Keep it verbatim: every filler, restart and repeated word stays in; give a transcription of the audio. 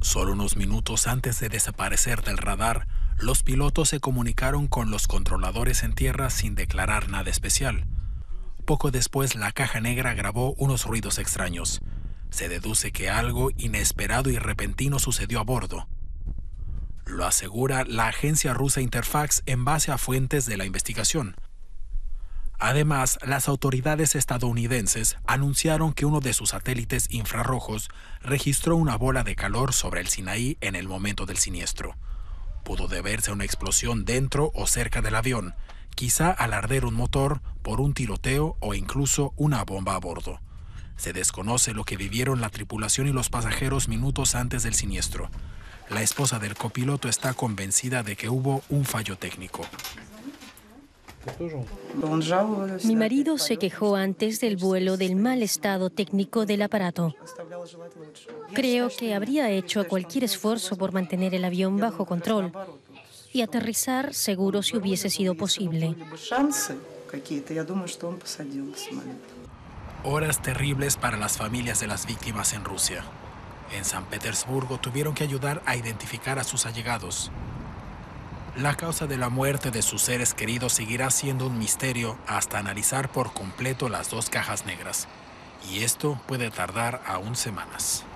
Solo unos minutos antes de desaparecer del radar, los pilotos se comunicaron con los controladores en tierra sin declarar nada especial. Poco después, la caja negra grabó unos ruidos extraños. Se deduce que algo inesperado y repentino sucedió a bordo. Lo asegura la agencia rusa Interfax en base a fuentes de la investigación. Además, las autoridades estadounidenses anunciaron que uno de sus satélites infrarrojos registró una bola de calor sobre el Sinaí en el momento del siniestro. Pudo deberse a una explosión dentro o cerca del avión, quizá al arder un motor, por un tiroteo o incluso una bomba a bordo. Se desconoce lo que vivieron la tripulación y los pasajeros minutos antes del siniestro. La esposa del copiloto está convencida de que hubo un fallo técnico. Mi marido se quejó antes del vuelo del mal estado técnico del aparato. Creo que habría hecho cualquier esfuerzo por mantener el avión bajo control y aterrizar seguro si hubiese sido posible. Horas terribles para las familias de las víctimas en Rusia. En San Petersburgo tuvieron que ayudar a identificar a sus allegados. La causa de la muerte de sus seres queridos seguirá siendo un misterio hasta analizar por completo las dos cajas negras. Y esto puede tardar aún semanas.